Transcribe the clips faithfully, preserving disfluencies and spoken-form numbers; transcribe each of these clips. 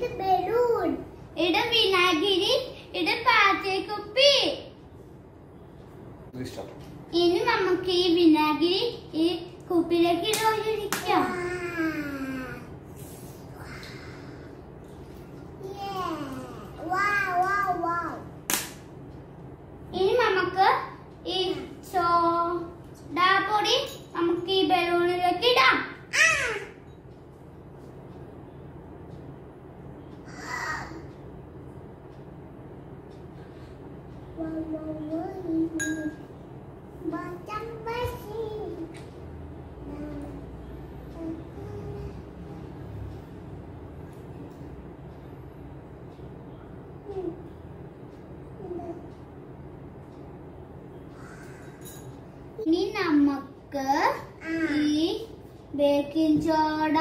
ഇത് ബലൂൺ. ഇത് വിനാഗിരി. ഇത് പാചകക്കുപ്പി. ഇനി നമുക്ക് ഈ വിനാഗിരി ഈ കുപ്പിയിലേക്ക് ഒഴിക്കാം. ഇനി നമുക്ക് ഈ സോഡാപ്പൊടി നമുക്ക് ഈ ബലൂണിലേക്ക് ഇടാം. ഇനി നമുക്ക് ഈ ബേക്കിംഗ് സോഡ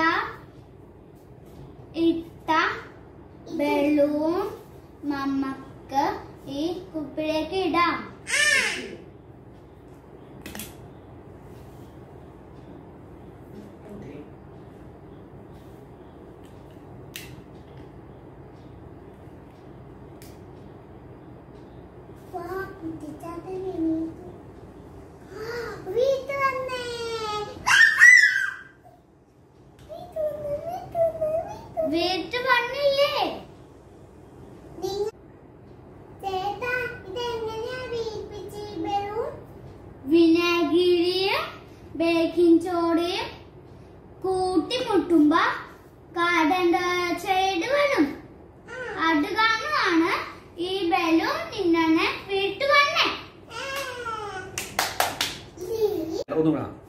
ഇട്ട ബലൂൺ നമുക്ക് ഈ കുപ്പിയിലേക്ക് ഇടാം. വീട്ട് വന്നില്ലേ? വിനാഗിരിയും ബേക്കിംഗ് സോഡയും കൂട്ടിമുട്ടുമ്പോ കാർബൺ ഡയോക്സൈഡ് വരും. അത് കാരണമാണ് ഈ ബലൂൺ ഇങ്ങനെ വീട്ട് വന്നേ.